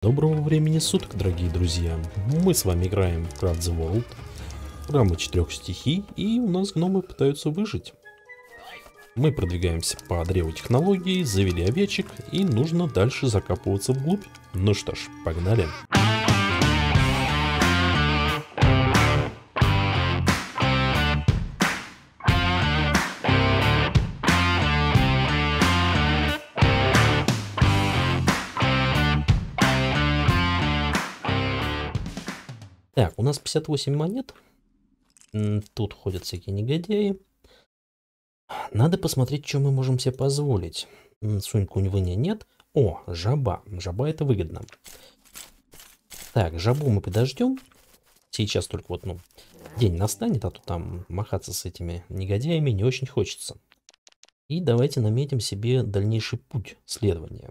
Доброго времени суток, дорогие друзья! Мы с вами играем в Craft the World, программа 4 стихий, и у нас гномы пытаются выжить. Мы продвигаемся по древу технологий, завели овечек, и нужно дальше закапываться вглубь. Ну что ж, погнали! Так, у нас 58 монет. Тут ходят всякие негодяи. Надо посмотреть, что мы можем себе позволить. Соньку у него нет. О, жаба. Жаба это выгодно. Так, жабу мы подождем. Сейчас только вот, день настанет, а то там махаться с этими негодяями не очень хочется. И давайте наметим себе дальнейший путь следования.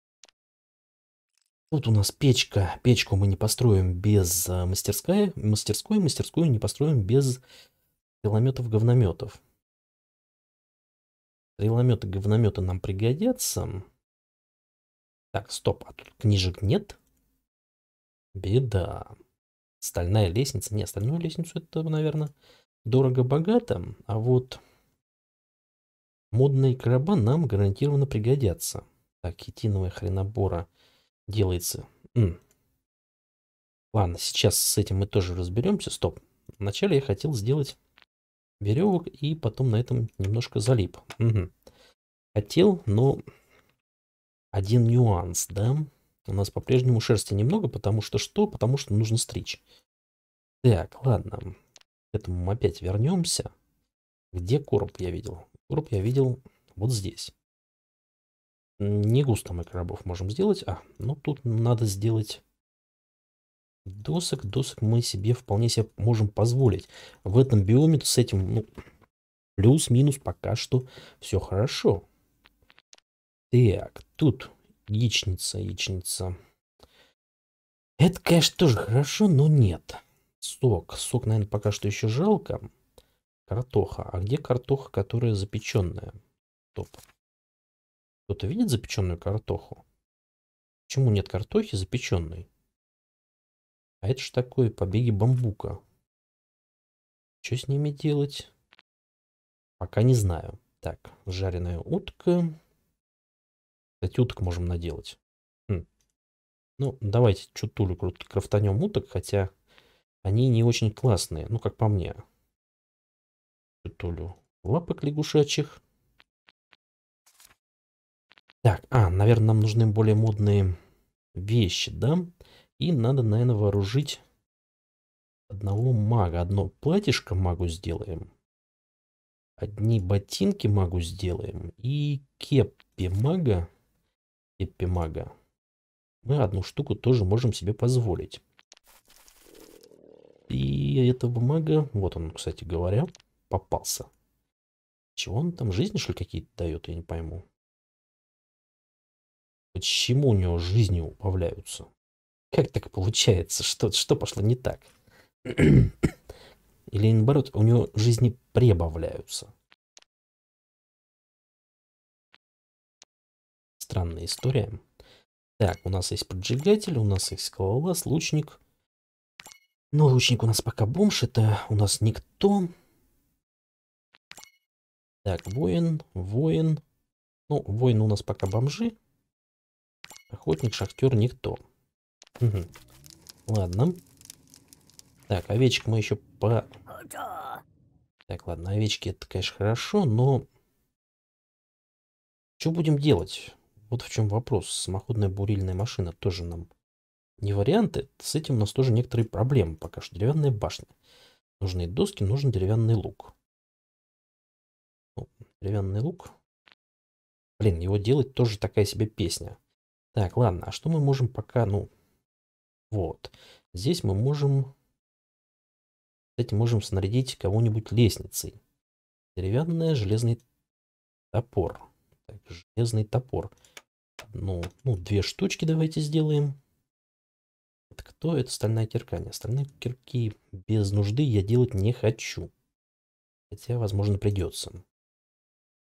Тут у нас печка. Печку мы не построим без мастерской. Мастерскую не построим без стрелометов-говнометов. Стрелометы-говнометы нам пригодятся. Так, стоп, а тут книжек нет? Беда. Стальная лестница. Не, стальную лестницу это, наверное, дорого-богато. А вот модные короба нам гарантированно пригодятся. Так, хитиновая хренобора делается. Ладно, сейчас с этим мы тоже разберемся. Стоп. Вначале я хотел сделать веревок и потом на этом немножко залип. Хотел, но один нюанс, да? У нас по-прежнему шерсти немного, потому что что? Потому что нужно стричь. Так, ладно. К этому мы опять вернемся. Где короб я видел? Короб я видел вот здесь. Не густо мы коробов можем сделать. Ну тут надо сделать досок. Досок мы себе вполне себе можем позволить. В этом биоме с этим, плюс-минус пока что все хорошо. Так, тут яичница. Это, конечно, тоже хорошо, но нет. Сок, наверное, пока что еще жалко. Картоха. А где картоха, которая запеченная? Стоп. Кто-то видит запеченную картоху? Почему нет картохи запеченной? А это ж такое побеги бамбука. Что с ними делать? Пока не знаю. Так, жареная утка. Кстати, уток можем наделать. Ну, давайте чутулю крафтанем уток, хотя они не очень классные, как по мне. Чутулю лапок лягушачьих. Так, наверное, нам нужны более модные вещи, да? И надо, наверное, вооружить одного мага. Одно платьишко магу сделаем. Одни ботинки магу сделаем. И кепи мага. Мы одну штуку тоже можем себе позволить. И этого мага, вот он, кстати говоря, попался. Чего он там, жизни, что ли, какие-то дает, я не пойму. Почему у него жизни убавляются? Как так получается? Что пошло не так? Или наоборот, у него жизни прибавляются? Странная история. Так, у нас есть поджигатель, у нас есть скалолаз, лучник. Но лучник у нас пока бомж, это у нас никто. Так, воин. Ну, воин у нас пока бомжи. Охотник, шахтер, никто. Ладно. Так, овечек мы еще Так, ладно, овечки это, конечно, хорошо, но... Что будем делать? Вот в чем вопрос. Самоходная бурильная машина тоже нам не варианты. С этим у нас тоже некоторые проблемы. Пока что деревянная башня. Нужны доски, нужен деревянный лук. Деревянный лук. Блин, его делать тоже такая себе песня. Так, ладно, а что мы можем пока, вот. Здесь мы можем, кстати, можем снарядить кого-нибудь лестницей. Деревянный железный топор. Так, железный топор. Две штучки давайте сделаем. Это кто? Это стальная кирка. Не, стальные кирки без нужды я делать не хочу. Хотя, возможно, придется.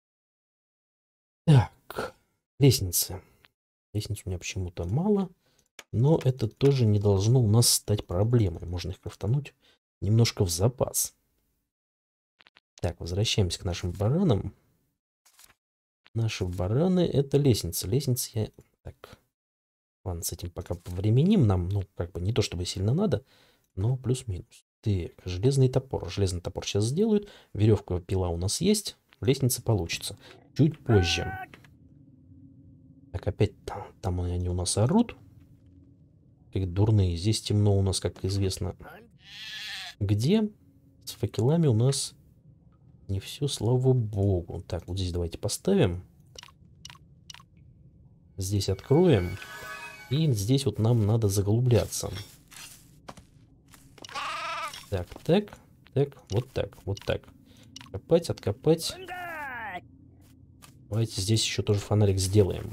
Так, лестницы. Лестниц у меня почему-то мало. Но это тоже не должно у нас стать проблемой. Можно их крафтануть немножко в запас. Так, возвращаемся к нашим баранам. Наши бараны — это лестница. Лестница я... Так, ладно, с этим пока повременим. Нам, ну, как бы не то чтобы сильно надо, но плюс-минус. Так, железный топор. Железный топор сейчас сделают. Веревка, пила у нас есть. Лестница получится. Чуть позже. Так, опять там они у нас орут. Как дурные. Здесь темно у нас, как известно. Где? С факелами у нас не все, слава богу. Так, вот здесь давайте поставим. Здесь откроем. И здесь вот нам надо заглубляться. Так, так, так, вот так, вот так. Копать, откопать. Давайте здесь еще тоже фонарик сделаем.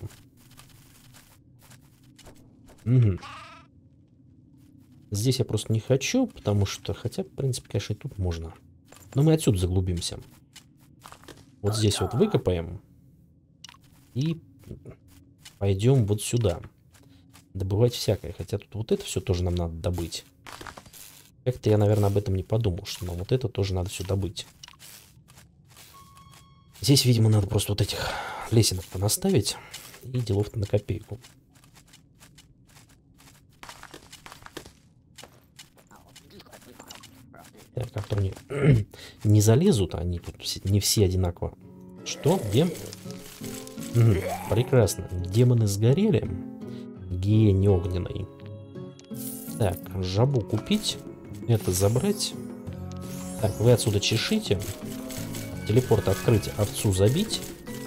Угу. Здесь я просто не хочу, потому что... Хотя, в принципе, конечно, и тут можно. Но мы отсюда заглубимся. Вот здесь вот выкопаем. И пойдем вот сюда. Добывать всякое. Хотя тут вот это все тоже нам надо добыть. Как-то я, наверное, об этом не подумал, что нам вот это тоже надо все добыть. Здесь, видимо, надо просто вот этих лесенок понаставить. И делов-то на копейку. Так, как-то они не залезут, они тут не все одинаково. Что? Где? Угу, прекрасно. Демоны сгорели. Гений огненный. Так, жабу купить. Это забрать. Так, вы отсюда чешите. Телепорт открыть, овцу забить.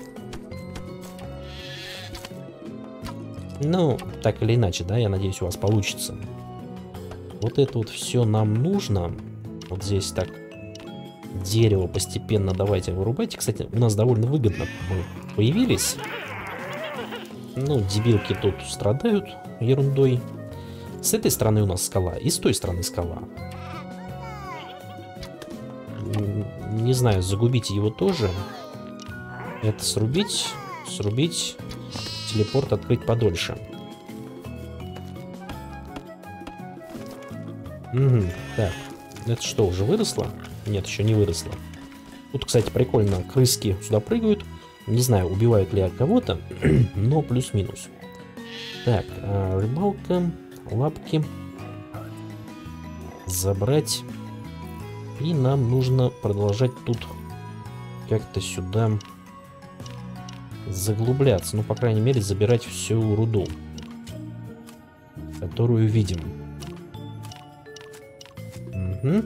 Ну, так или иначе, да, я надеюсь, у вас получится. Вот это вот все нам нужно. Вот здесь так дерево постепенно давайте вырубайте. Кстати, у нас довольно выгодно мы появились. Ну, дебилки тут страдают ерундой. С этой стороны у нас скала, и с той стороны скала. Не знаю, загубите его тоже. Это срубить, срубить, телепорт открыть подольше. Угу, так, это что, уже выросло? Нет, еще не выросло. Тут, кстати, прикольно, крыски сюда прыгают. Не знаю, убивают ли я кого-то, но плюс-минус. Так, рыбалка, лапки. Забрать. И нам нужно продолжать тут как-то сюда заглубляться. Ну, по крайней мере, забирать всю руду, которую видим. Угу.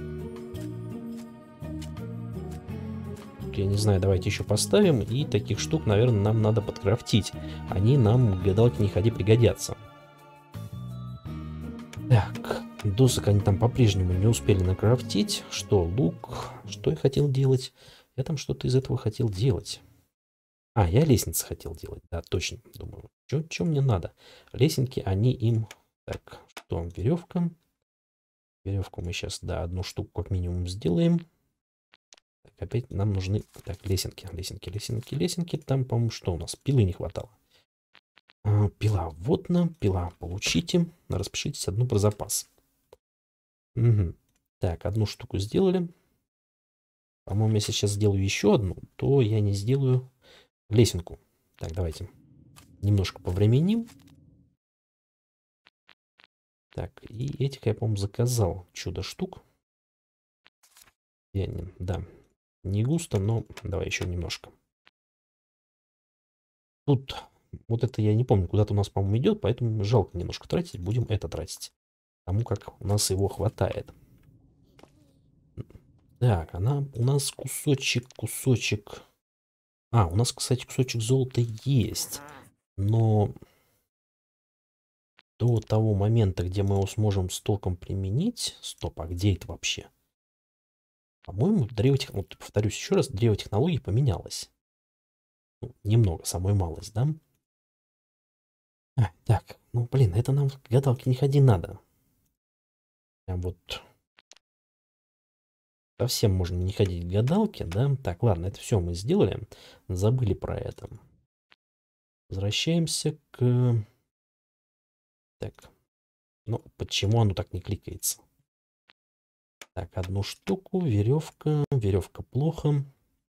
Я не знаю, давайте еще поставим. И таких штук, наверное, нам надо подкрафтить. Они нам, гадалки не ходи, пригодятся. Так, досок они там по-прежнему не успели накрафтить. Что, лук? Что я хотел делать? Я там что-то из этого хотел делать. А, я лестницы хотел делать. Да, точно, думаю. Что мне надо? Лесенки, они им... Так, что, веревка? Веревку мы сейчас, да, одну штуку как минимум сделаем. Так, опять нам нужны... Так, лесенки, лесенки, лесенки, лесенки. Там, по-моему, что у нас? Пилы не хватало. Пила, вот нам, пила, получите. Распишитесь одну про запас. Угу. Так, одну штуку сделали. По-моему, если сейчас сделаю еще одну, то я не сделаю лесенку. Так, давайте немножко повременим. Так, и этих я, по-моему, заказал. Чудо-штук. Да, не густо, но давай еще немножко. Тут вот это я не помню, куда-то у нас, по-моему, идет, поэтому жалко немножко тратить. Будем это тратить. Потому как у нас его хватает. Так, она у нас кусочек. А, у нас, кстати, кусочек золота есть. Но до того момента, где мы его сможем с толком применить... Стоп, а где это вообще? По-моему, вот, повторюсь еще раз, древотехнология поменялась. Ну, немного, самой малость, да? Так, ну, блин, это нам к гадалке не ходи надо. Прям вот... Совсем можно не ходить к гадалке, да? Так, ладно, это все мы сделали. Забыли про это. Возвращаемся к... Так, Но почему оно так не кликается? Так, одну штуку, веревка. Веревка плохо.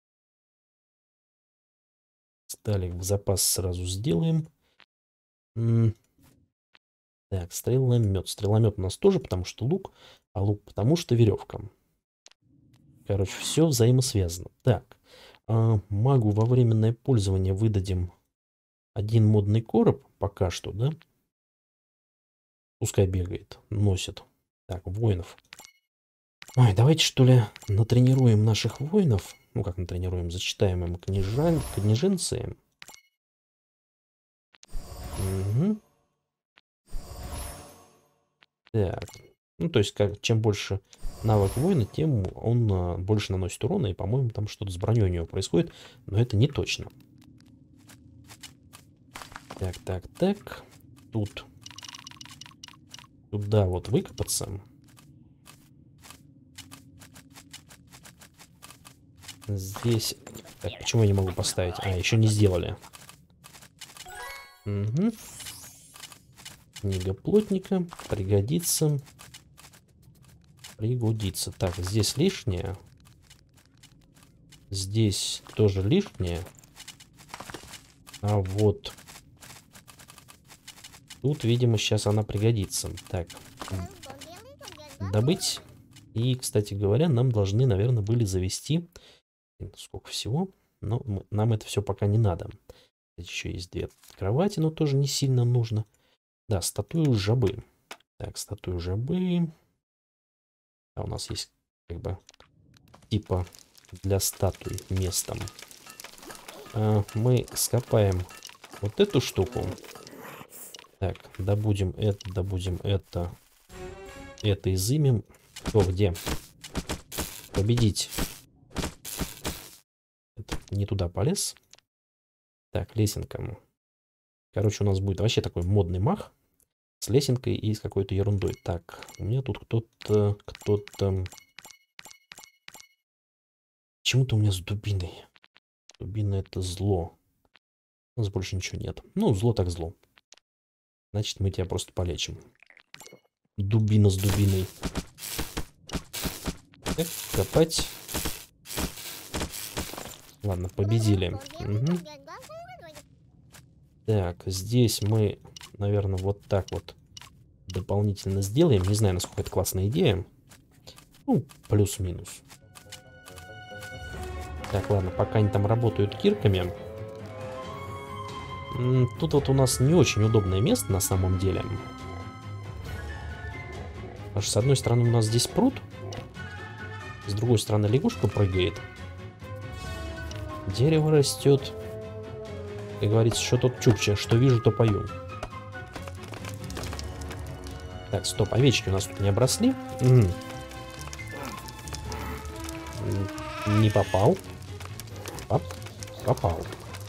Сталик в запас сразу сделаем. Так, стреломет. Стреломет у нас тоже, потому что лук, а лук потому что веревка. Короче, все взаимосвязано. Так, магу во временное пользование выдадим один модный короб пока что, да? Пускай бегает, носит. Так, воинов. Ой, давайте что ли натренируем наших воинов. Ну как натренируем, зачитаем им книженцы. Угу. Так, ну то есть чем больше навык воина, тем он больше наносит урона. И, по-моему, там что-то с броней у него происходит. Но это не точно. Так, так, так. Тут. Туда вот выкопаться. Здесь... Так, почему я не могу поставить? А, еще не сделали. Угу. Книга плотника. Пригодится. Пригодится. Так, здесь лишнее. Здесь тоже лишнее. А вот... Тут, видимо, сейчас она пригодится. Так. Добыть. И, кстати говоря, нам должны, наверное, были завести... Сколько всего? Но нам это все пока не надо. Еще есть 2 кровати, но тоже не сильно нужно. Да, статую жабы. Так, статую жабы. А у нас есть как бы типа для статуи местом. Мы скопаем вот эту штуку. Так, добудем это. Это изымем. О, где? Победить. Это не туда полез. Так, лесенка. Короче, у нас будет вообще такой модный мах с лесенкой и с какой-то ерундой. Так, у меня тут кто-то... Почему-то у меня с дубиной. Дубина это зло. У нас больше ничего нет. Ну, зло так зло. Значит, мы тебя просто полечим. Дубина с дубиной. Так, копать. Ладно, победили. Угу. Так, здесь мы, наверное, вот так вот дополнительно сделаем. Не знаю, насколько это классная идея. Ну, плюс-минус. Так, ладно, пока они там работают кирками. Тут вот у нас не очень удобное место на самом деле. Потому что с одной стороны у нас здесь пруд. С другой стороны лягушка прыгает. Дерево растет. Как говорится, что тут чукча, что вижу, то пою. Так, стоп, овечки у нас тут не обросли. Не попал. Попал.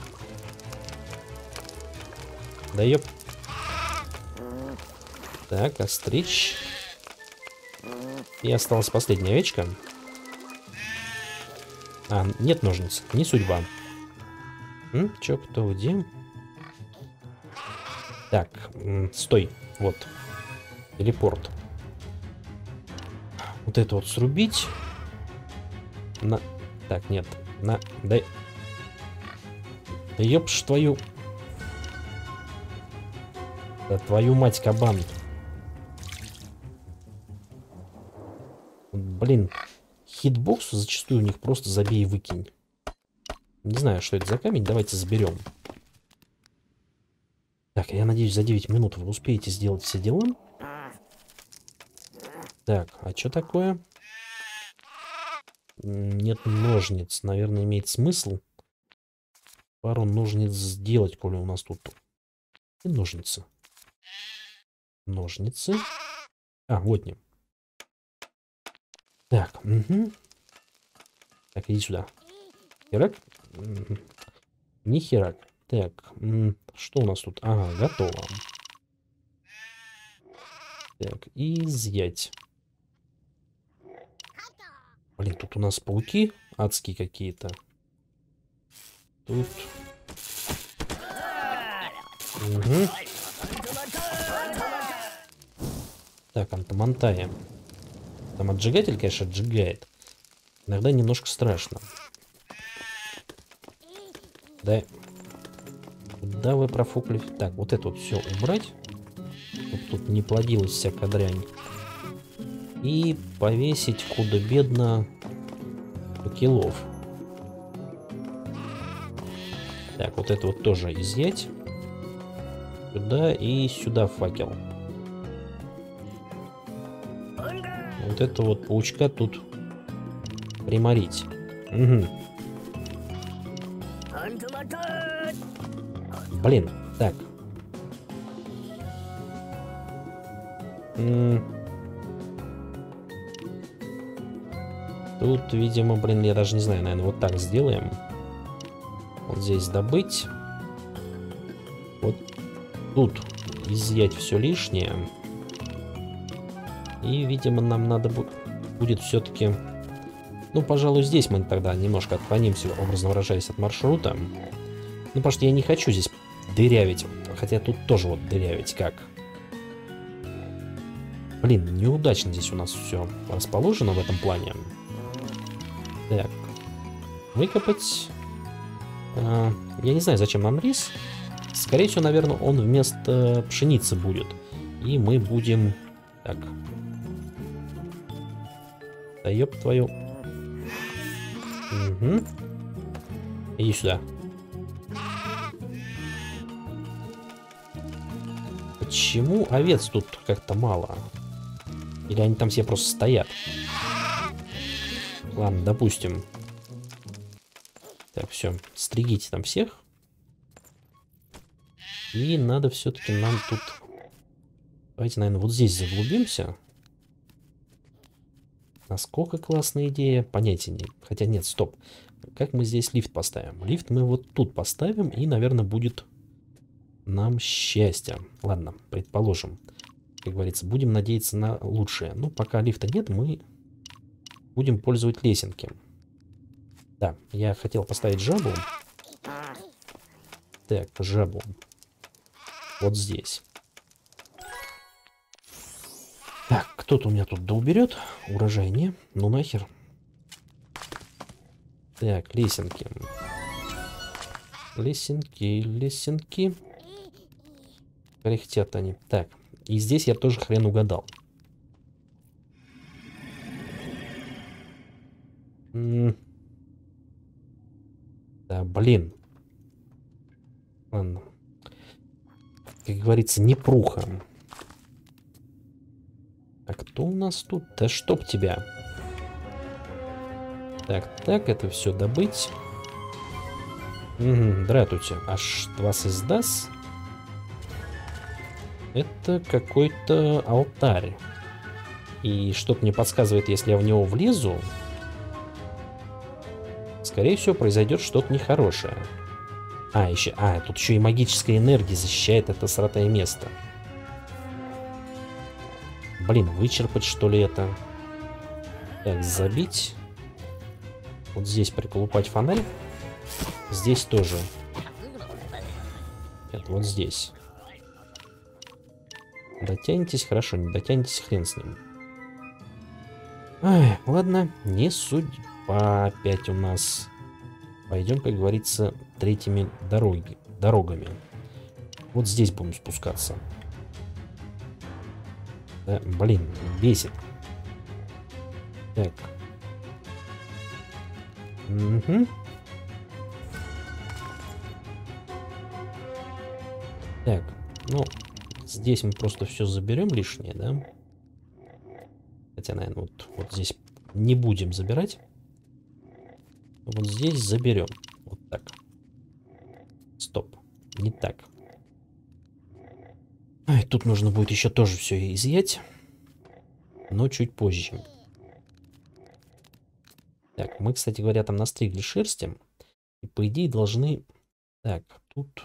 Да ёп. Так, остричь. И осталась последняя овечка. А, нет ножниц, не судьба. Чё, кто, где? Так, стой, вот. Телепорт. Вот это вот срубить. Так, нет. Дай. Да ёпш твою. Да твою мать, кабан. Блин. Хитбокс зачастую у них просто забей и выкинь. Не знаю, что это за камень. Давайте заберем. Так, я надеюсь, за 9 минут вы успеете сделать все дела. Так, а что такое? Нет ножниц. Наверное, имеет смысл пару ножниц сделать, коли у нас тут и ножницы. Ножницы. А, вот не. Так, угу. Так, иди сюда. Херак? Не херак. Так, что у нас тут? Ага, готово. Так, изъять. Блин, тут у нас пауки адские какие-то. Тут. Угу. Так, антамантая. Там отжигатель, конечно, отжигает. Иногда немножко страшно. Да. Куда вы профукали? Так, вот это вот все убрать. Чтобы тут не плодилась всякая дрянь. И повесить худо-бедно факелов. Так, вот это вот тоже изъять. Сюда и сюда факел. Вот это вот паучка тут приморить. Угу. Блин, так. Тут, видимо, блин, я даже не знаю, наверное, вот так сделаем. Вот здесь добыть. Вот тут изъять все лишнее. И, видимо, нам надо будет все-таки... Ну, пожалуй, здесь мы тогда немножко отклонимся, образно выражаясь, от маршрута. Ну, потому что я не хочу здесь дырявить. Хотя тут тоже вот дырявить как. Блин, неудачно здесь у нас все расположено в этом плане. Так. Выкопать. Я не знаю, зачем нам рис. Скорее всего, наверное, он вместо пшеницы будет. И мы будем... Так. Да ёб твою. Угу. Иди сюда. Почему овец тут как-то мало? Или они там все просто стоят? Ладно, допустим. Так, все. Стригите там всех. И надо все-таки нам тут... Давайте, наверное, вот здесь заглубимся. Насколько классная идея, понятия нет. Хотя нет, стоп. Как мы здесь лифт поставим? Лифт мы вот тут поставим, и, наверное, будет нам счастье. Ладно, предположим. Как говорится, будем надеяться на лучшее. Ну, пока лифта нет, мы будем пользоваться лесенки. Да, я хотел поставить жабу. Так, жабу. Вот здесь. Так, кто-то у меня тут доуберет. Урожай не. Ну нахер. Так, лесенки. Лесенки, лесенки. Кряхтят они. Так, и здесь я тоже хрен угадал. Да, блин. Ладно. Как говорится, непруха. А кто у нас тут? Да чтоб тебя. Так, это все добыть. Угу, дратуйте. Аж вас издаст. Это какой-то алтарь. И что-то мне подсказывает, если я в него влезу, скорее всего, произойдет что-то нехорошее. Тут еще и магическая энергия защищает это сратое место. Блин, вычерпать, что ли, это? Так, забить. Вот здесь приколупать фонарь. Здесь тоже. Это вот здесь. Дотянетесь, хорошо, не дотянетесь, хрен с ним. Ай, ладно, не судьба опять у нас. Пойдем, как говорится, третьими дорогами. Вот здесь будем спускаться. Да, блин, бесит. Так. Угу. Так, ну, здесь мы просто все заберем лишнее, да? Хотя, наверное, вот здесь не будем забирать. Вот здесь заберем. Вот так. Стоп. Не так. Ай, тут нужно будет еще тоже все изъять. Но чуть позже. Так, мы, кстати говоря, там настригли шерсти. И по идее должны... Так, тут...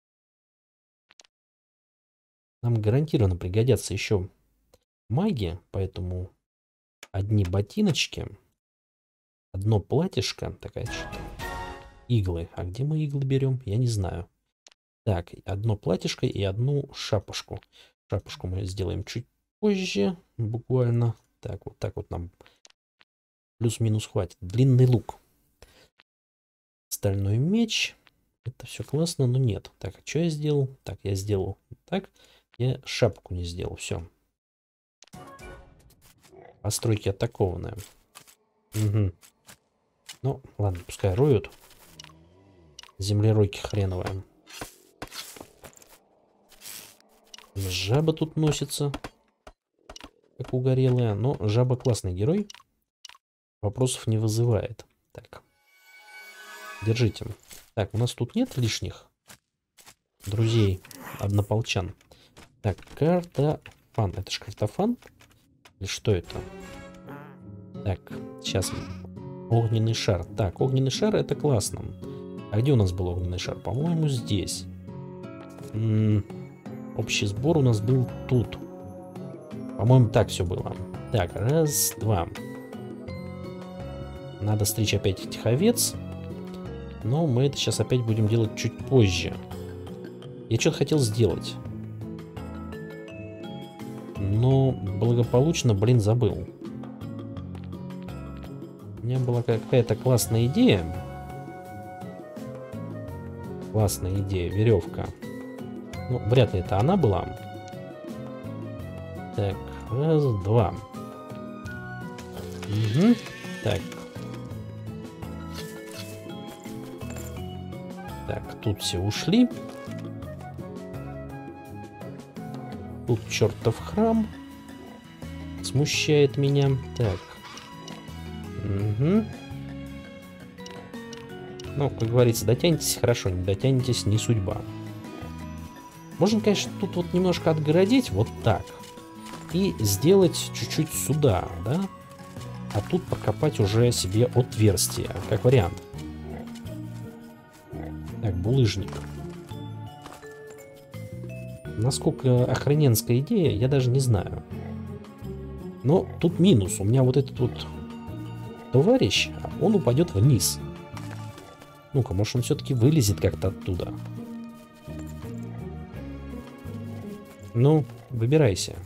Нам гарантированно пригодятся еще маги. Поэтому одни ботиночки. Одно платьишко. Такая что-то. Иглы. А где мы иглы берем? Я не знаю. Так, одно платьишко и одну шапочку. Шапочку мы сделаем чуть позже. Буквально. Так вот нам плюс-минус хватит. Длинный лук. Стальной меч. Это все классно, но нет. Так, а что я сделал? Так, я сделал так. Я шапку не сделал. Все. Постройки атакованные. Угу. Ну, ладно, пускай роют. Землеройки хреновые. Жаба тут носится. Как угорелая. Но жаба классный герой. Вопросов не вызывает. Так. Держите. Так, у нас тут нет лишних друзей, однополчан. Так, картофан. Это ж картофан? Или что это? Так, сейчас. Огненный шар. Так, огненный шар это классно. А где у нас был огненный шар? По-моему, здесь. Общий сбор у нас был тут. По-моему, так все было. Так, раз, два. Надо стричь опять этих овец. Но мы это сейчас опять будем делать чуть позже. Я что-то хотел сделать. Но благополучно, блин, забыл. У меня была какая-то классная идея. Классная идея, веревка. Ну, вряд ли это она была. Так, раз, два. Угу. Так. Так, тут все ушли. Тут чертов храм. Смущает меня. Так. Угу. Ну, как говорится, дотянетесь хорошо, не дотянетесь не судьба. Можно, конечно, тут вот немножко отгородить, вот так. И сделать чуть-чуть сюда, да? А тут прокопать уже себе отверстие, как вариант. Так, булыжник. Насколько охрененская идея, я даже не знаю. Но тут минус. У меня вот этот вот товарищ, он упадет вниз. Ну-ка, может он все-таки вылезет как-то оттуда. Ну, выбирайся.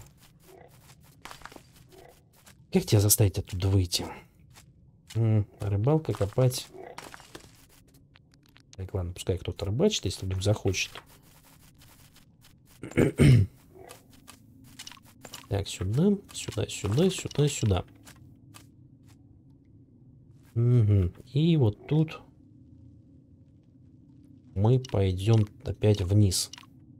Как тебя заставить оттуда выйти? Рыбалка, копать. Так, ладно, пускай кто-то рыбачит, если вдруг захочет. Так, сюда, сюда, сюда, сюда, сюда. Угу. И вот тут мы пойдем опять вниз.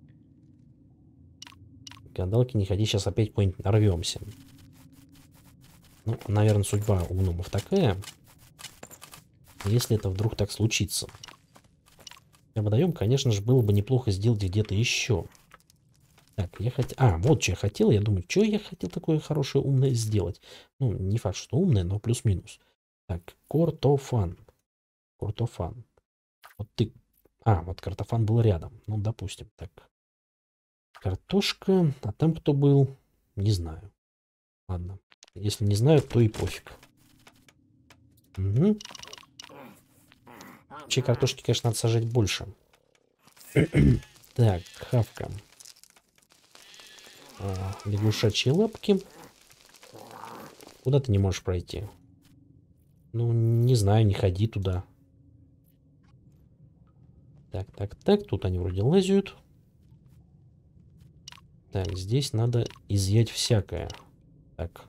Гадалки, не ходи, сейчас опять куда-нибудь нарвемся. Ну, наверное, судьба у гномов такая. Если это вдруг так случится. Водоем, конечно же, было бы неплохо сделать где-то еще. Так, я хотел... вот что я хотел. Я думаю, что я хотел такое хорошее, умное сделать. Ну, не факт, что умное, но плюс-минус. Так, картофан. Картофан. Вот ты... вот картофан был рядом. Ну, допустим. Так. Картошка. А там кто был? Не знаю. Ладно. Если не знаю, то и пофиг. Угу. Чьи картошки, конечно, надо сажать больше. Так, хавка. Лягушачьи лапки. Куда ты не можешь пройти? Ну, не знаю, не ходи туда. Так, так, так. Тут они вроде лазят. Так, здесь надо изъять всякое. Так.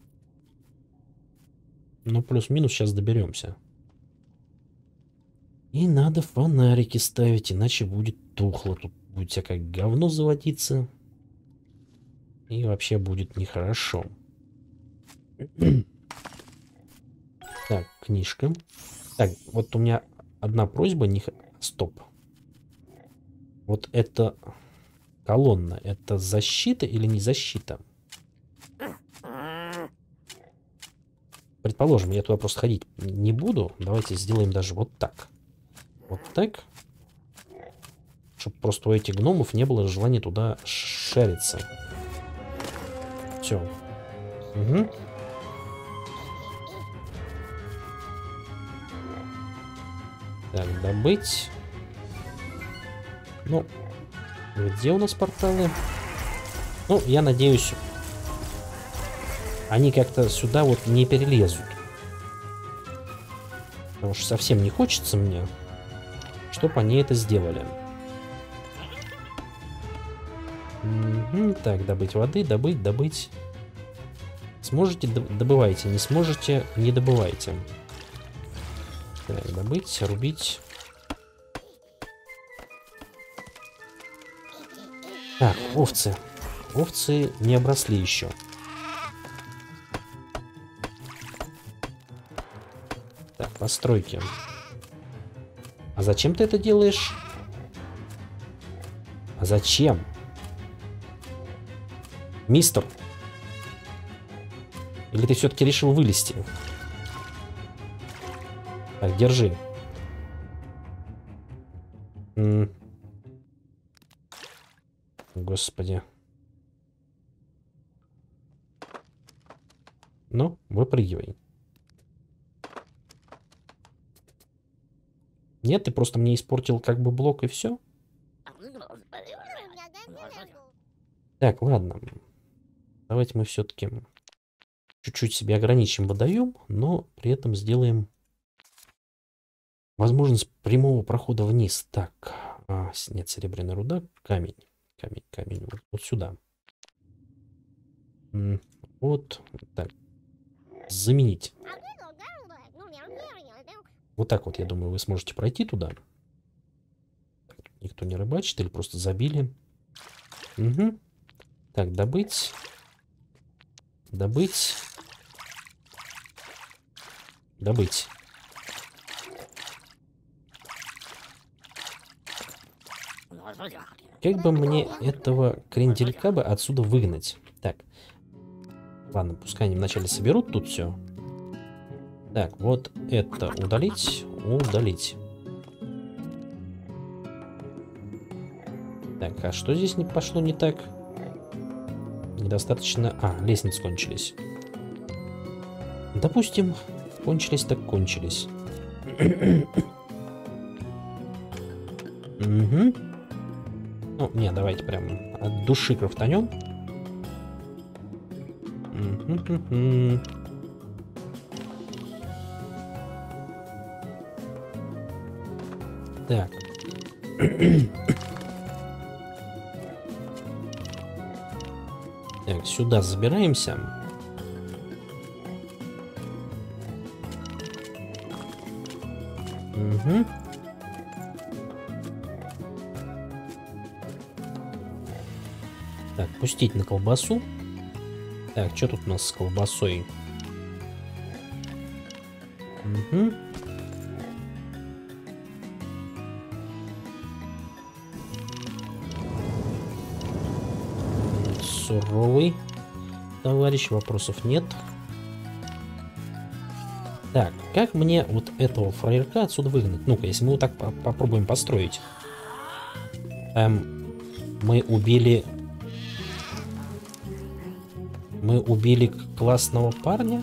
Ну, плюс-минус сейчас доберемся. И надо фонарики ставить, иначе будет тухло. Тут будет всякое говно заводиться. И вообще будет нехорошо. Так, книжка. Так, вот у меня одна просьба. Стоп. Вот это колонна. Это защита или не защита? Предположим, я туда просто ходить не буду. Давайте сделаем даже вот так. Вот так. Чтобы просто у этих гномов не было желания туда шариться. Все. Угу. Так, добыть. Ну, где у нас порталы? Ну, я надеюсь, они как-то сюда вот не перелезут. Потому что совсем не хочется мне, чтобы они это сделали. Так, добыть воды, добыть. Сможете, добывайте. Не сможете, не добывайте. Так, добыть, рубить. Так, овцы. Овцы не обросли еще. Так, постройки. А зачем ты это делаешь? А зачем? Мистер? Или ты все-таки решил вылезти? Так, держи. Господи. Ну, выпрыгивай. Нет, ты просто мне испортил как бы блок и все. Так, ладно. Давайте мы все-таки чуть-чуть себе ограничим водоем, но при этом сделаем возможность прямого прохода вниз. Так, нет, серебряная руда, камень. Камень. Вот сюда. Вот так. Заменить. Вот так вот, я думаю, вы сможете пройти туда. Никто не рыбачит или просто забили. Угу. Так, добыть. Добыть. Добыть. Как бы мне этого кренделька бы отсюда выгнать? Так. Ладно, пускай они вначале соберут тут все. Так, вот это удалить. Удалить. Так, а что здесь не пошло не так? Недостаточно... лестницы кончились. Допустим, кончились так кончились. Угу. Ну, не, давайте прям от души крафтанем. Так. Так, сюда забираемся. Угу. Так, пустить на колбасу. Так, что тут у нас с колбасой? Угу. Суровый товарищ, вопросов нет. Так, как мне вот этого фраерка отсюда выгнать? Ну-ка, если мы вот так попробуем построить. Мы убили классного парня.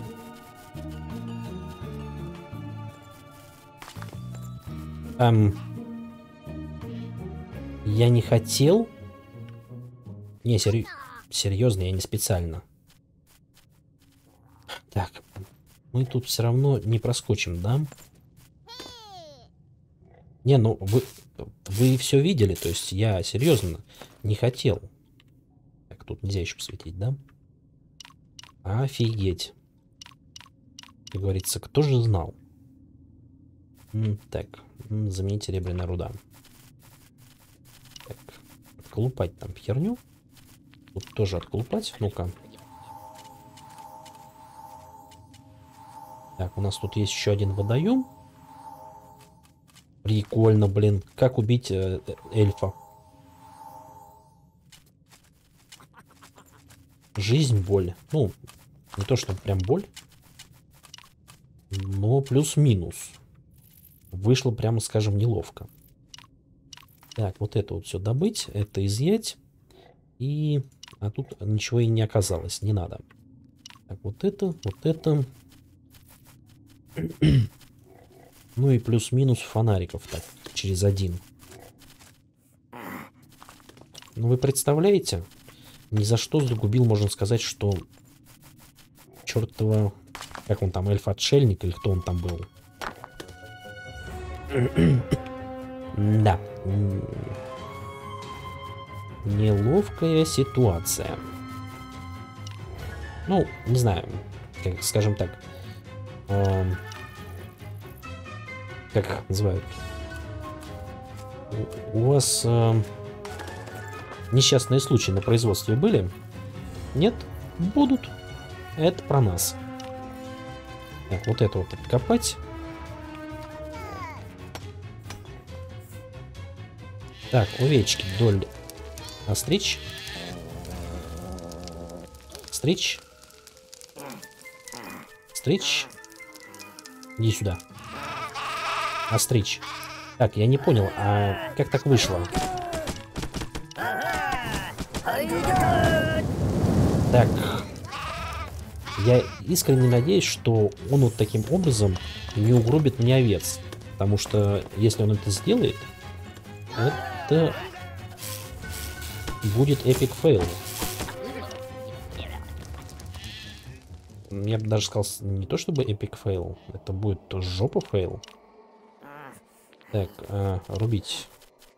Я не хотел. Не, серьезно, я не специально. Так, мы тут все равно не проскочим, да? Не, ну вы все видели, то есть я серьезно не хотел. Так, тут нельзя еще посветить, да? Офигеть. Как говорится, кто же знал? Так, заменить серебряная руда. Так, отколупать там херню. Тут тоже отколупать. Ну-ка. Так, у нас тут есть еще один водоем. Прикольно, блин. Как убить эльфа? Жизнь, боль. Ну, не то, что прям боль. Но плюс-минус. Вышло, прямо скажем, неловко. Так, вот это вот все добыть. Это изъять. И... А тут ничего и не оказалось. Не надо. Так, вот это, вот это. Ну и плюс-минус фонариков. Так, через один. Ну вы представляете? Ни за что загубил, можно сказать, что чертова... Как он там, эльф-отшельник или кто он там был? Да. Неловкая ситуация. Ну, не знаю, как, скажем так. Как их называют? У вас несчастные случаи на производстве были? Нет? Будут. Это про нас. Так, вот это вот откопать. Так, овечки вдоль. Остричь. Стричь. Стричь. Иди сюда. Остричь. Так, я не понял, а как так вышло? Так. Я искренне надеюсь, что он вот таким образом не угробит мне овец. Потому что если он это сделает, это будет эпик фейл. Я бы даже сказал, не то чтобы эпик фейл, это будет жопа фейл. Так, рубить.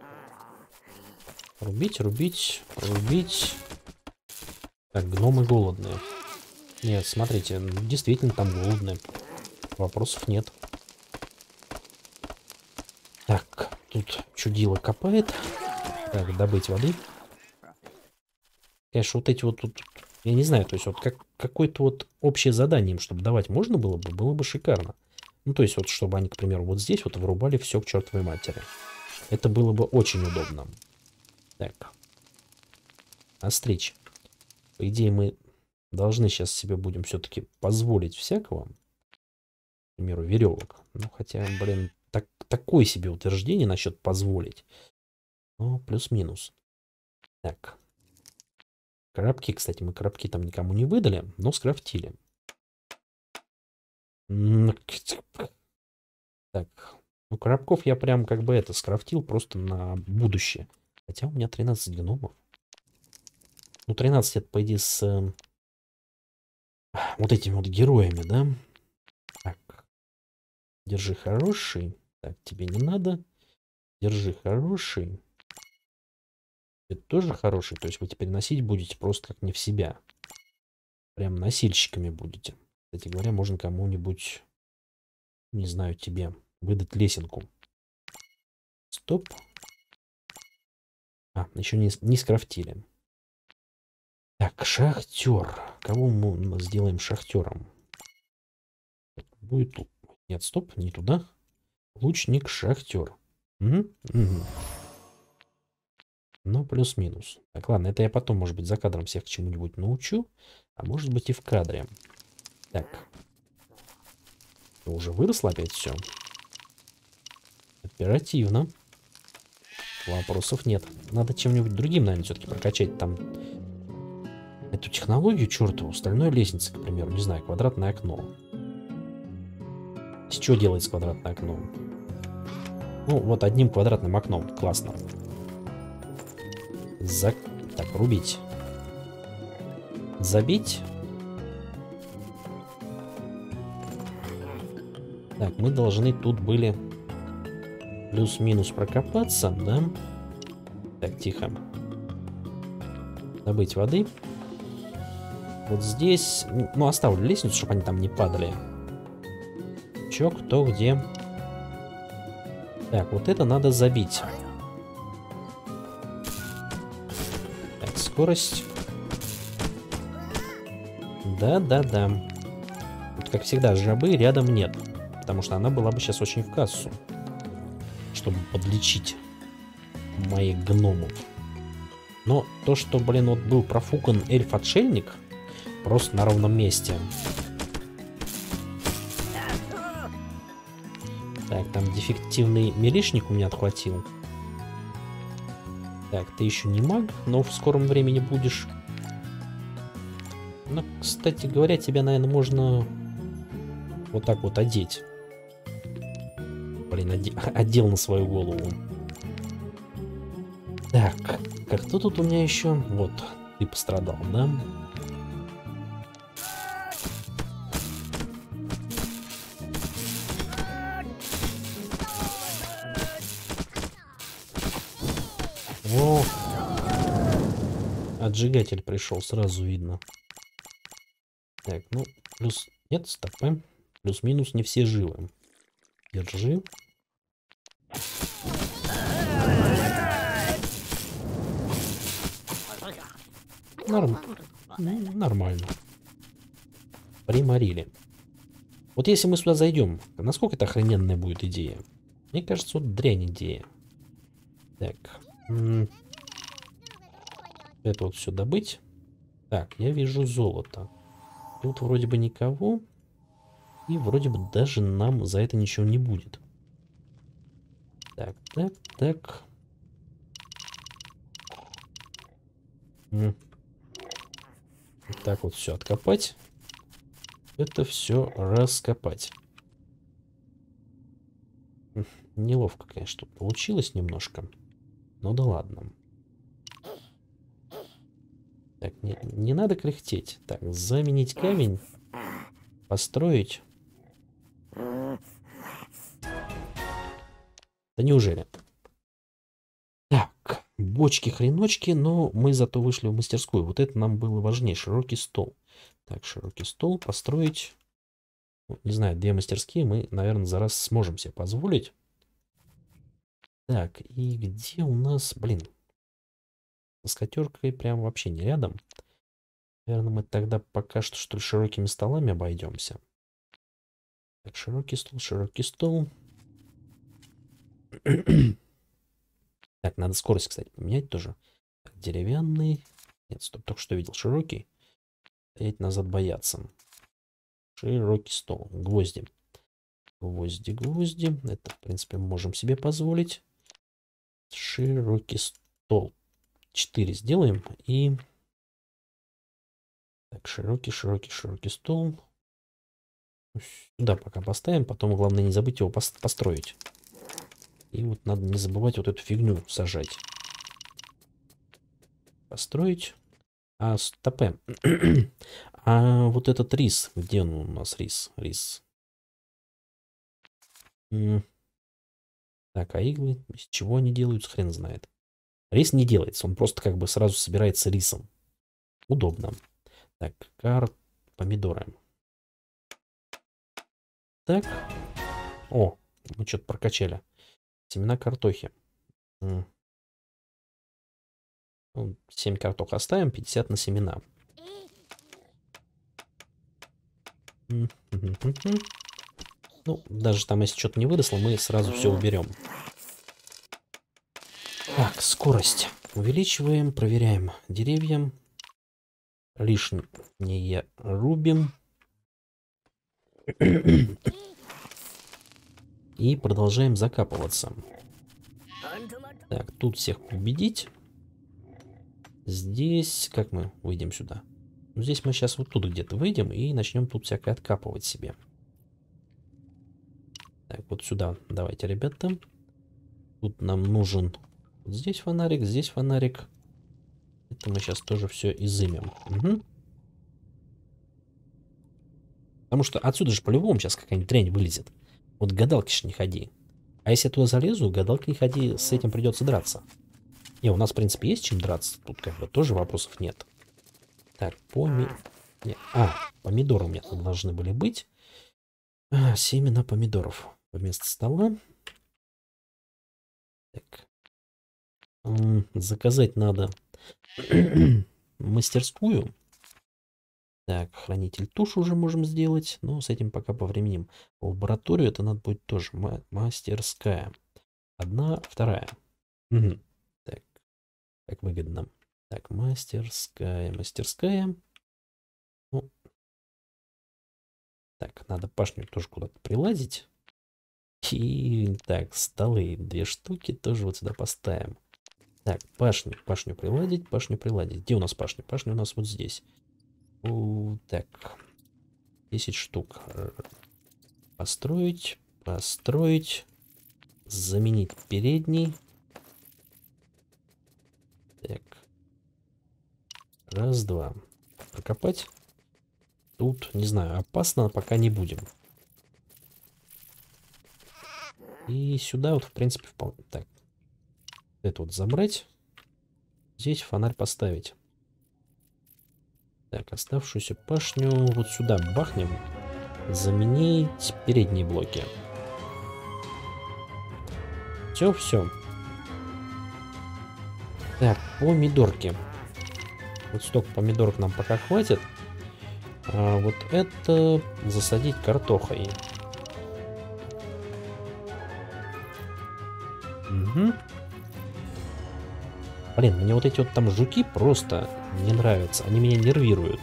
Рубить, рубить, рубить. Так, гномы голодные. Нет, смотрите, действительно там голодные. Вопросов нет. Так, тут чудило копает. Так, добыть воды. Конечно, вот эти вот тут, я не знаю, то есть вот какое-то вот общее задание им, чтобы давать можно было бы шикарно. Ну, то есть вот, чтобы они, к примеру, вот здесь вот вырубали все к чертовой матери. Это было бы очень удобно. Так. Остричь. По идее, мы должны сейчас себе будем все-таки позволить всякого. К примеру, веревок. Ну, хотя, блин, такое себе утверждение насчет позволить. Ну, плюс-минус. Так. Коробки, кстати, мы коробки там никому не выдали, но скрафтили. Так, ну коробков я прям как бы это скрафтил просто на будущее. Хотя у меня 13 гномов. Ну 13 это по идее с вот этими вот героями, да? Так, держи хороший. Так, тебе не надо. Держи хороший. Это тоже хороший. То есть вы теперь носить будете просто как не в себя. Прям носильщиками будете. Кстати говоря, можно кому-нибудь, не знаю, тебе выдать лесенку. Стоп. А, еще не скрафтили. Так, шахтер. Кого мы сделаем шахтером? Будет... Нет, стоп, не туда. Лучник, шахтер. Угу. Ну, плюс-минус. Так, ладно, это я потом, может быть, за кадром всех к чему-нибудь научу. А может быть и в кадре. Так. Уже выросло опять все. Оперативно. Вопросов нет. Надо чем-нибудь другим, наверное, все-таки прокачать там эту технологию чертову. Стальной лестницы, к примеру. Не знаю, квадратное окно. С чего делается квадратное окно? Ну, вот одним квадратным окном. Классно. Так, рубить. Забить. Так, мы должны тут были плюс-минус прокопаться, да? Так, тихо. Добыть воды. Вот здесь... Ну, оставлю лестницу, чтобы они там не падали. Чё, кто, где? Так, вот это надо забить. Так, скорость. Да-да-да. Вот, как всегда, жабы рядом нет. Потому что она была бы сейчас очень в кассу. Чтобы подлечить моих гномов. Но то, что, блин, вот был профукан эльф-отшельник, просто на ровном месте. Так, там дефективный милишник у меня отхватил. Так, ты еще не маг, но в скором времени будешь. Ну, кстати говоря, тебя, наверное, можно вот так вот одеть. Блин, одел на свою голову. Так, как кто тут у меня еще? Вот, ты пострадал, да? О! Отжигатель пришел, сразу видно. Так, ну, плюс... Нет, стопы. Плюс-минус не все живы. Держи. Нормально. Приморили. Вот если мы сюда зайдем, насколько это охрененная будет идея? Мне кажется, вот дрянь идея. Так. Это вот все добыть. Так, я вижу золото. Тут вроде бы никого. И вроде бы даже нам за это ничего не будет. Так, так, так. Вот так вот все откопать. Это все раскопать. Неловко, конечно, тут получилось немножко. Ну да ладно. Так, не надо кряхтеть. Так, заменить камень. Построить. Да неужели? Так, бочки-хреночки, но мы зато вышли в мастерскую. Вот это нам было важнее. Широкий стол. Так, широкий стол построить. Ну, не знаю, 2 мастерские мы, наверное, за раз сможем себе позволить. Так, и где у нас, блин, с котеркой прям вообще не рядом. Наверное, мы тогда пока что ли, широкими столами обойдемся. Так, широкий стол, широкий стол. Так, надо скорость, кстати, поменять тоже. Так, деревянный. Нет, стоп, только что видел широкий. Стоять назад бояться. Широкий стол. Гвозди. Гвозди, гвозди. Это, в принципе, мы можем себе позволить. Широкий стол. 4 сделаем. И... Так, широкий, широкий, широкий стол. Сюда пока поставим. Потом, главное, не забыть его построить. И вот надо не забывать вот эту фигню сажать. Построить. А, стопе. А вот этот рис. Где он у нас, рис? Рис. Так, а иглы? Из чего они делаются? Хрен знает. Рис не делается. Он просто как бы сразу собирается рисом. Удобно. Так, помидоры. Так. О, мы что-то прокачали. Семена картохи. 7 картох оставим, 50 на семена. Ну, даже там, если что-то не выросло, мы сразу все уберем. Так, скорость. Увеличиваем, проверяем деревья. Лишнее рубим. И продолжаем закапываться. Так, тут всех победить. Здесь, как мы выйдем сюда? Ну, здесь мы сейчас вот тут где-то выйдем и начнем тут всякое откапывать себе. Так, вот сюда давайте, ребята. Тут нам нужен вот здесь фонарик, здесь фонарик. Это мы сейчас тоже все изымем. Угу. Потому что отсюда же по-любому сейчас какая-нибудь дрянь вылезет. Вот гадалки ж не ходи. А если я туда залезу, гадалки не ходи, с этим придется драться. Не, у нас, в принципе, есть чем драться. Тут как бы тоже вопросов нет. Так, помидоры у меня тут должны были быть. Семена помидоров вместо стола. Так. Заказать надо мастерскую. Так, хранитель туш уже можем сделать. Но с этим пока повременим. Лабораторию это надо будет тоже. Мастерская. 1, 2. Угу. Так. Как выгодно. Так, мастерская. Ну. Так, надо пашню тоже куда-то приладить. И так, столы 2 штуки тоже вот сюда поставим. Так, пашню приладить, Где у нас пашня? Пашня у нас вот здесь. Так, 10 штук. Построить. Заменить передний. Так. 1, 2. Прокопать. Тут, не знаю, опасно, пока не будем. И сюда вот, в принципе, вполне. Так. Это вот забрать. Здесь фонарь поставить. Так, оставшуюся башню вот сюда бахнем. Заменить передние блоки. Все, все. Так, помидорки. Вот столько помидорок нам пока хватит. А вот это засадить картохой. Угу. Блин, мне вот эти вот там жуки просто не нравятся. Они меня нервируют.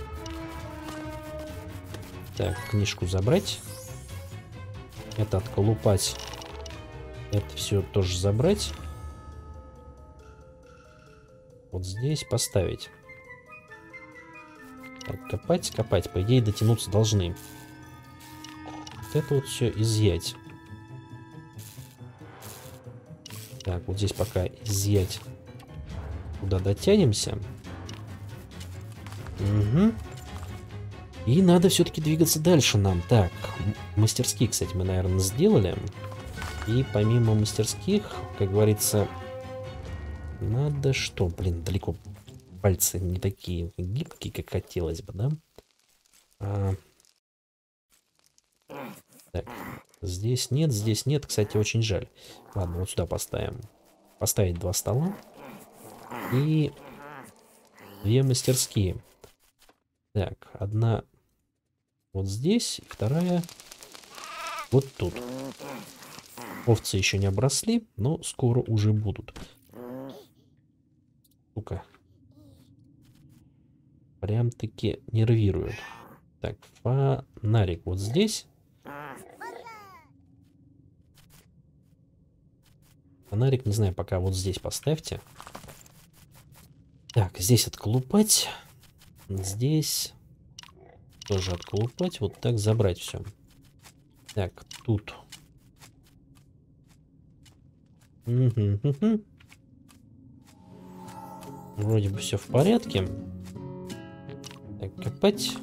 Так, книжку забрать. Это отколупать. Это все тоже забрать. Вот здесь поставить. Так, копать, копать. По идее, дотянуться должны. Вот это вот все изъять. Так, вот здесь пока изъять. Куда дотянемся. Угу. И надо все-таки двигаться дальше нам. Так, мастерские, кстати, мы, наверное, сделали. И помимо мастерских, как говорится, надо что? Блин, далеко пальцы не такие гибкие, как хотелось бы, да? Так, здесь нет. Кстати, очень жаль. Ладно, вот сюда поставим. Поставить 2 стола. И 2 мастерские. Так, одна вот здесь, вторая вот тут. Овцы еще не обросли, но скоро уже будут. Сука. Прям-таки нервируют. Так, фонарик вот здесь. Фонарик, не знаю, пока вот здесь поставьте. Так, здесь отколупать. Здесь тоже отколупать. Вот так забрать все. Так, тут. Угу. Вроде бы все в порядке. Так, копать.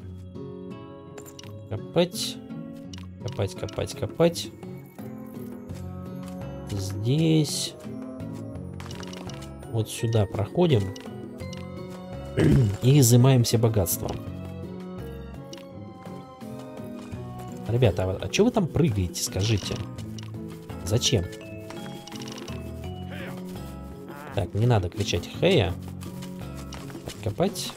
Копать. Копать. Здесь. Вот сюда проходим. И изымаем богатством. Ребята, а что вы там прыгаете, скажите? Зачем? Так, не надо кричать «Хэя». Копать.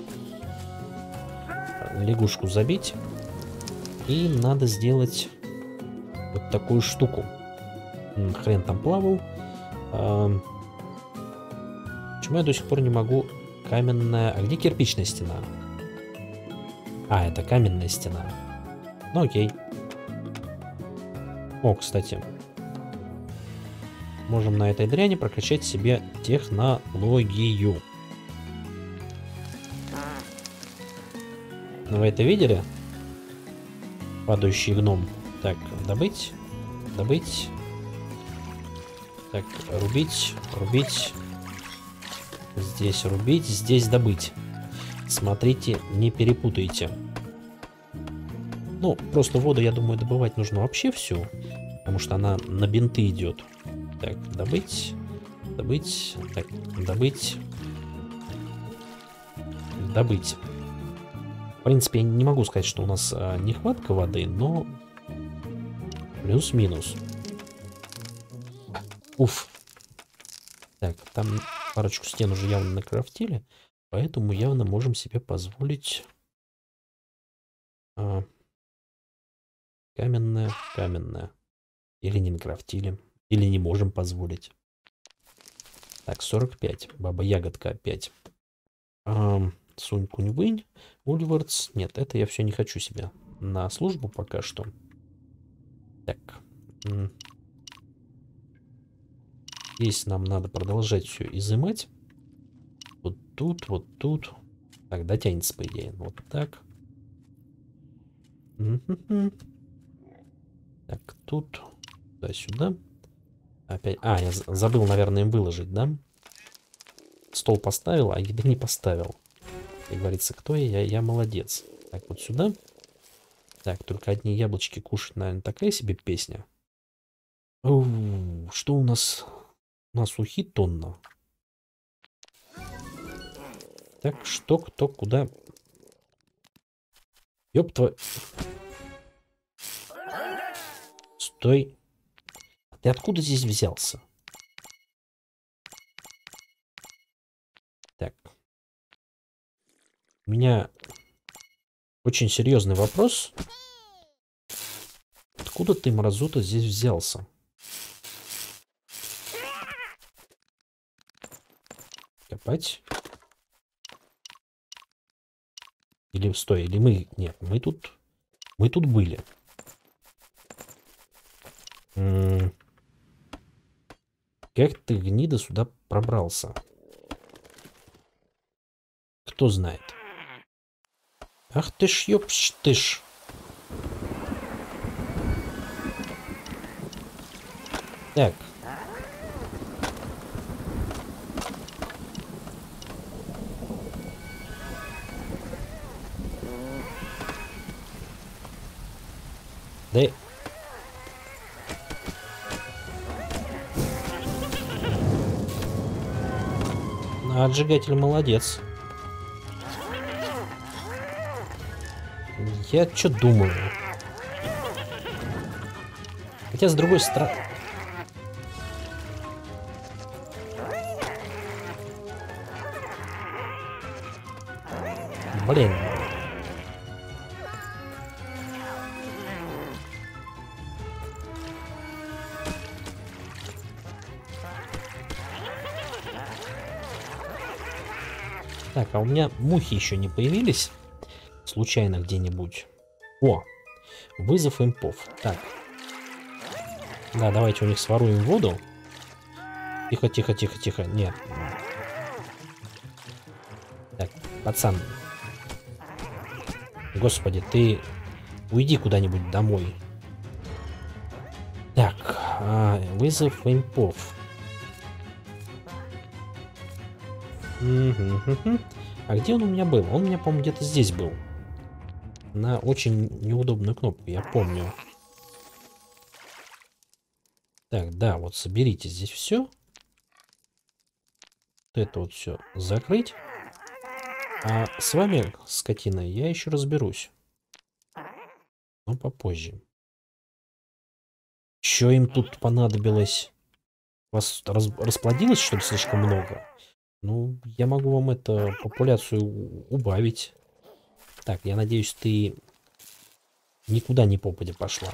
Лягушку забить. И надо сделать вот такую штуку. Хрен там плавал. Почему я до сих пор не могу... Каменная... А где кирпичная стена? А, это каменная стена. Ну окей. О, кстати. Можем на этой дряни прокачать себе технологию. Ну, вы это видели? Падающий гном. Так, добыть. Добыть. Так, рубить. Рубить. Здесь рубить, здесь добыть. Смотрите, не перепутайте. Ну, просто воду, я думаю, добывать нужно вообще всю. Потому что она на бинты идет. Так, добыть. Добыть. Так, добыть. Добыть. В принципе, я не могу сказать, что у нас нехватка воды, но плюс-минус. Уф. Так, там парочку стен уже явно накрафтили, поэтому явно можем себе позволить каменная. Или не накрафтили, или не можем позволить. Так, 45. Баба-ягодка опять. Сунь-кунь-вынь. Ульвардс. Нет, это я все не хочу себе на службу пока что. Так. Здесь нам надо продолжать все изымать. Вот тут, вот тут. Так, дотянется, по идее. Вот так. Так, тут. Туда-сюда. Опять. А, я забыл, наверное, им выложить, да? Стол поставил, а еды не поставил. Как говорится, кто я? Я молодец. Так, вот сюда. Так, только одни яблочки кушать, наверное, такая себе песня. Оу, что у нас? У нас ухи тонна. Так, что, кто, куда? Ёб твою... Стой. Ты откуда здесь взялся? Так. У меня очень серьезный вопрос. Откуда ты, мразота, здесь взялся? Копать. Или стой, или мы... Нет, мы тут были. Как ты, гнида, сюда пробрался? Кто знает? Ах ты ж, ёпш ты ж. Так. Да. Отжигатель молодец. Я что думаю? Хотя, с другой стороны... Блин. Так, а у меня мухи еще не появились? Случайно где-нибудь. О, вызов импов. Так. Да, давайте у них своруем воду. Тихо, тихо, тихо, тихо. Нет. Так, пацан. Господи, ты уйди куда-нибудь домой. Так, вызов импов. А где он у меня был? Он у меня, по-моему, где-то здесь был. На очень неудобную кнопку, я помню. Так, да, вот соберите здесь все. Вот это вот все закрыть. А с вами, скотина, я еще разберусь. Но попозже. Что им тут понадобилось? Вас расплодилось, что ли, слишком много? Ну, я могу вам это популяцию убавить. Так, я надеюсь, ты никуда не попадя пошла.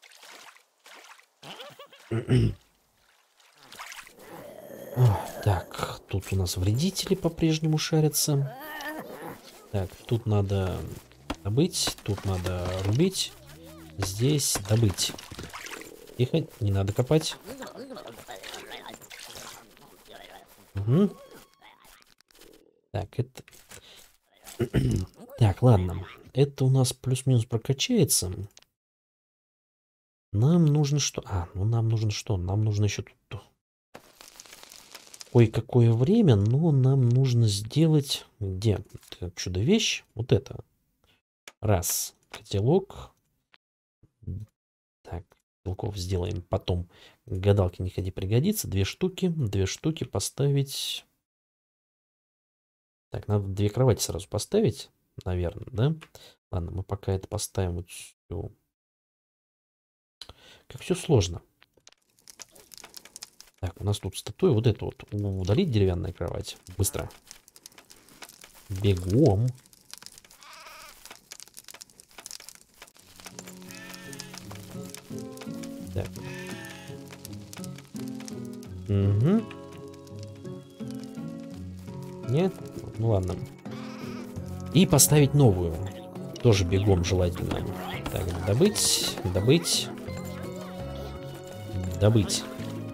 Так, тут у нас вредители по-прежнему шарятся. Так, тут надо добыть, тут надо рубить. Здесь добыть. Тихо, не надо копать. Угу. Так, это... Так, ладно. Это у нас плюс-минус прокачается. Нам нужно что? Ну нам нужно что? Нам нужно еще тут... Ой, какое время, но нам нужно сделать... Где? Чудо-вещь. Вот это. Раз. Котелок. Так, котелков сделаем потом. Гадалки не ходи, пригодится. 2 штуки. 2 штуки поставить... Так, надо 2 кровати сразу поставить, наверное, да? Ладно, мы пока это поставим вот сюда. Как все сложно. Так, у нас тут статуя. Вот это вот. Удалить деревянная кровать. Быстро. Бегом. Так. Угу. Нет? Ну ладно. И поставить новую. Тоже бегом желательно. Так, добыть, добыть, добыть.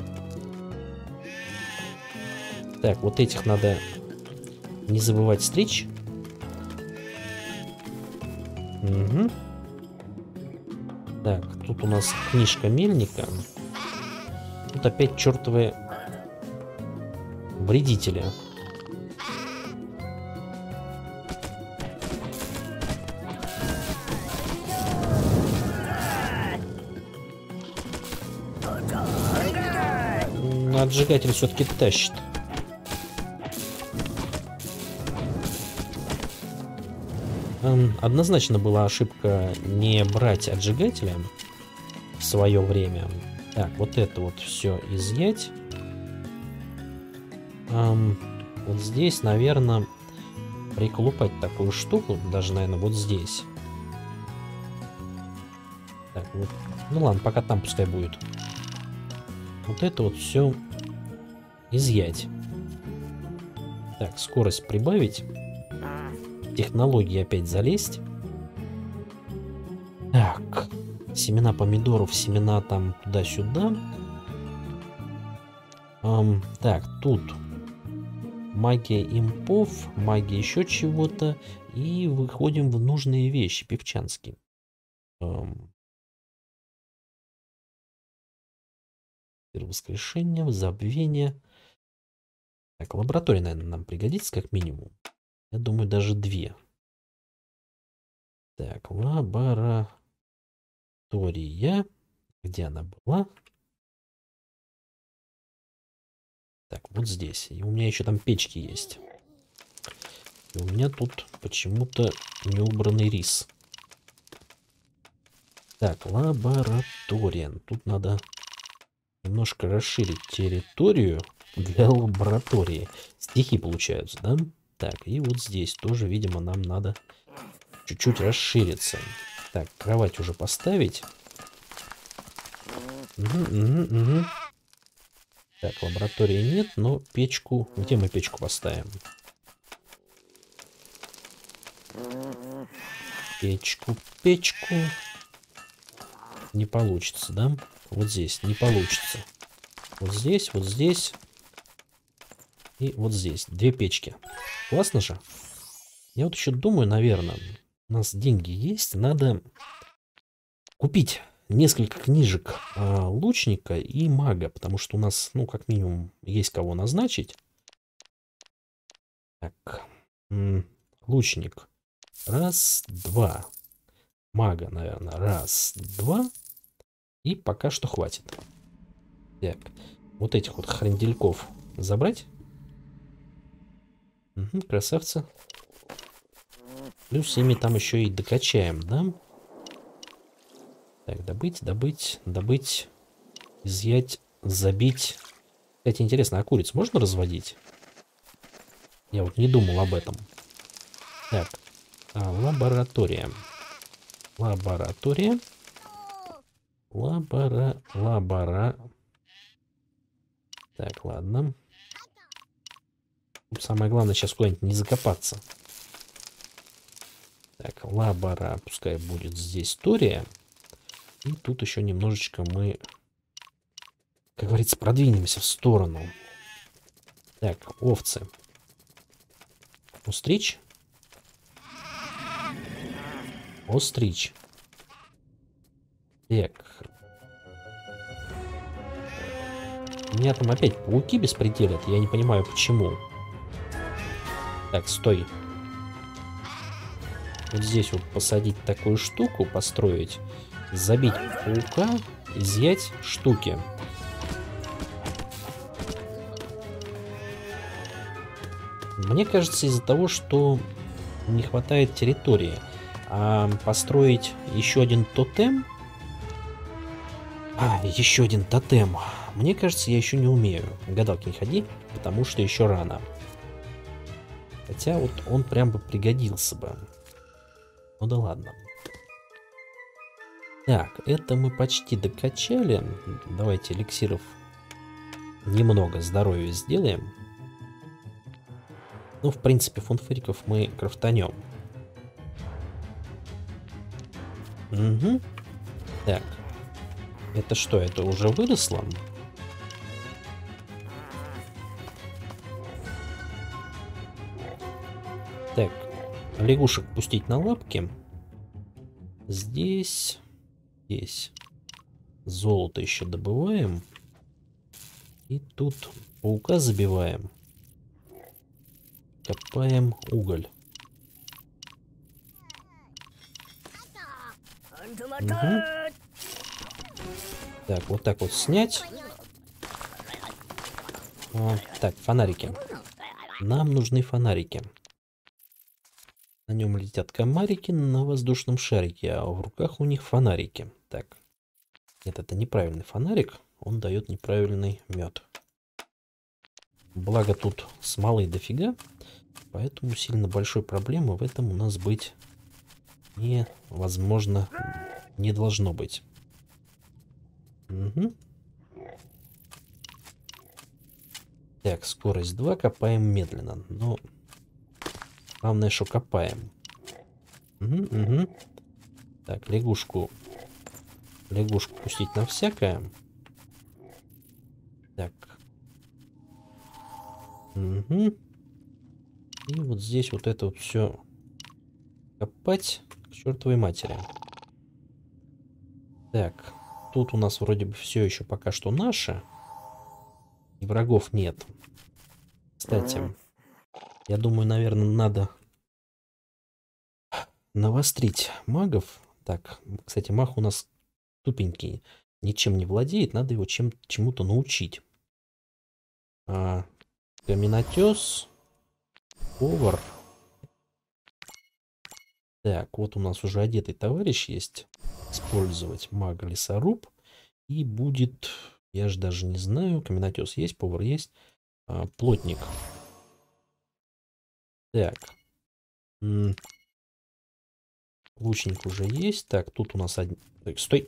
Так, вот этих надо не забывать стричь. Угу. Так, тут у нас книжка мельника. Тут опять чертовы вредители. Отжигатель все-таки тащит. однозначно была ошибка не брать отжигателя в свое время. Так, вот это вот все изъять. Вот здесь, наверное, приколупать такую штуку, даже, наверное, вот здесь. Так, вот. Ну ладно, пока там пускай будет. Вот это вот все изъять. Так, скорость прибавить. Технологии опять залезть. Так, семена помидоров, семена там туда-сюда. Так, тут магия импов, магия еще чего-то. И выходим в нужные вещи, певчанские. Воскрешение, забвение. Так, лаборатория, наверное, нам пригодится как минимум. Я думаю, даже 2. Так, лаборатория. Где она была? Так, вот здесь. И у меня еще там печки есть. И у меня тут почему-то не убранный рис. Так, лаборатория. Тут надо немножко расширить территорию для лаборатории. Стихи получаются, да? Так, и вот здесь тоже, видимо, нам надо чуть-чуть расшириться. Так, кровать уже поставить. Угу. Так, лаборатории нет, но печку... Где мы печку поставим? Печку. Не получится, да? Вот здесь не получится. Вот здесь. И вот здесь. 2 печки. Классно же? Я вот еще думаю, наверное, у нас деньги есть. Надо купить несколько книжек лучника и мага. Потому что у нас, ну, как минимум, есть кого назначить. Так. Лучник. 1, 2. Мага, наверное. 1, 2. И пока что хватит. Так. Вот этих вот хрендельков забрать. Угу, красавцы. Плюс ими там еще и докачаем, да? Так, добыть, изъять, забить. Кстати, интересно, а куриц можно разводить? Я вот не думал об этом. Так, лаборатория. Так, ладно. Тут самое главное сейчас куда-нибудь не закопаться. Так, пускай будет здесь Тория. И тут еще немножечко мы, как говорится, продвинемся в сторону. Так, овцы. Устричь. Так. У меня там опять пауки беспределят. Я не понимаю, почему. Так, стой. Вот здесь вот посадить такую штуку, построить. Забить паука, изъять штуки. Мне кажется, из-за того, что не хватает территории. А построить еще один тотем... еще один тотем. Мне кажется, я еще не умею. Гадалки не ходи, потому что еще рано. Хотя вот он прям бы пригодился бы. Ну да ладно. Так, это мы почти докачали. Давайте эликсиров немного здоровья сделаем. Ну, в принципе, фунфыриков мы крафтанем. Угу. Так. Это что, это уже выросло? Так. Лягушек пустить на лапки. Здесь. Золото еще добываем. И тут паука забиваем. Копаем уголь. Угу. Так, вот так вот снять. Так, фонарики. Нам нужны фонарики. На нем летят комарики на воздушном шарике, а в руках у них фонарики. Так, нет, это неправильный фонарик, он дает неправильный мед. Благо тут смолы дофига, поэтому сильно большой проблемы в этом у нас быть невозможно, не должно быть. Угу. Так, скорость 2, копаем медленно, но главное, что копаем. Угу, угу. Так, лягушку пустить на всякое. Так. Угу. И вот здесь вот это вот все копать к чертовой матери. Так, тут у нас вроде бы все еще пока что наше. И врагов нет. Кстати, я думаю, наверное, надо навострить магов. Так, кстати, маг у нас тупенький, ничем не владеет, надо его чему-то научить. Каменотес, повар. Так, вот у нас уже одетый товарищ есть. Использовать маг-лесоруб. И будет, я же даже не знаю, каменотес есть, повар есть, плотник. Так. Лучник уже есть. Так, тут у нас один... Так, стой.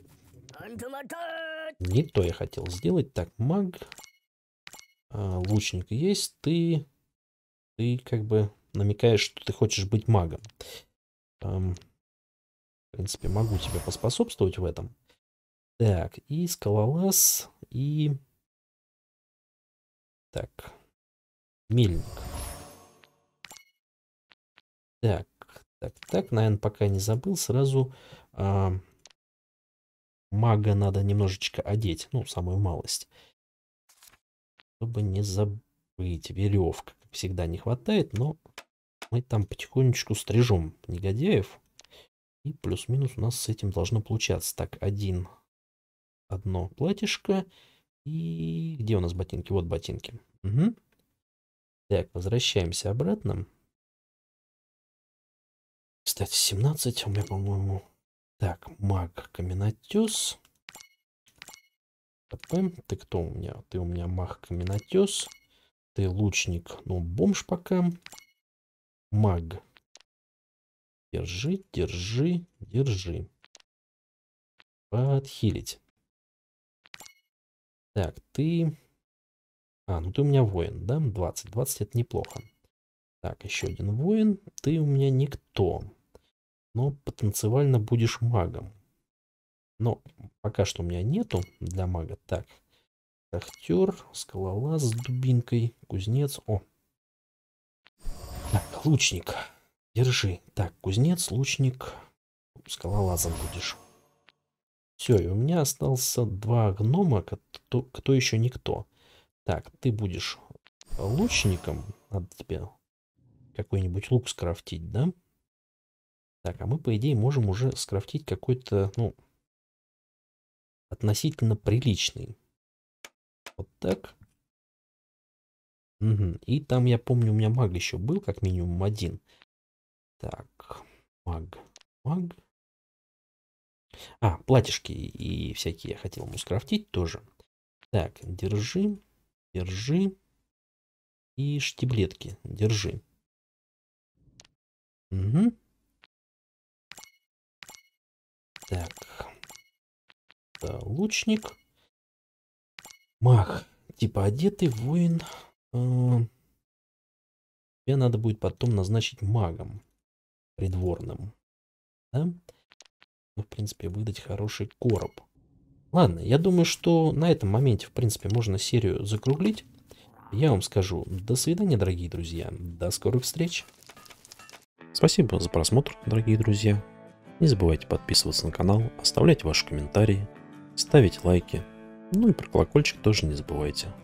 Не то я хотел сделать. Так, маг. Лучник есть. Ты как бы намекаешь, что ты хочешь быть магом. В принципе, могу тебе поспособствовать в этом. Так, и скалолаз, и... Так, мельник. Так, наверное, пока не забыл, сразу мага надо немножечко одеть, ну, самую малость. Чтобы не забыть. Веревка, как всегда, не хватает, но мы там потихонечку стрижем негодяев. И плюс-минус у нас с этим должно получаться. Так, одно платьишко. И где у нас ботинки? Вот ботинки. Угу. Так, возвращаемся обратно. Кстати, 17 у меня, по-моему... Так, маг, каменотес. Ты кто у меня? Ты у меня маг, каменотес. Ты лучник, ну, бомж пока. Маг. Держи. Подхилить. Так, ты... ну ты у меня воин, да? 20. 20 это неплохо. Так, еще один воин. Ты у меня никто. Но потенциально будешь магом. Но пока что у меня нету для мага. Так, шахтер, скалолаз с дубинкой, кузнец. О! Так, лучник. Держи. Так, кузнец, лучник, скалолазом будешь. Все, и у меня остался 2 гнома, кто еще никто. Так, ты будешь лучником. Надо тебе какой-нибудь лук скрафтить, да? Так, а мы, по идее, можем уже скрафтить какой-то, ну, относительно приличный. Вот так. Угу. И там, я помню, у меня маг еще был, как минимум один. Так, маг. Платьишки и всякие я хотел ему скрафтить тоже. Так, держи. И штиблетки, держи. Угу. Так. Да, лучник. Маг. Типа одетый воин. Тебе надо будет потом назначить магом. Придворным. Да? Ну, в принципе, выдать хороший короб. Ладно, я думаю, что на этом моменте, в принципе, можно серию закруглить. Я вам скажу до свидания, дорогие друзья. До скорых встреч. Спасибо за просмотр, дорогие друзья. Не забывайте подписываться на канал, оставлять ваши комментарии, ставить лайки. Ну и про колокольчик тоже не забывайте.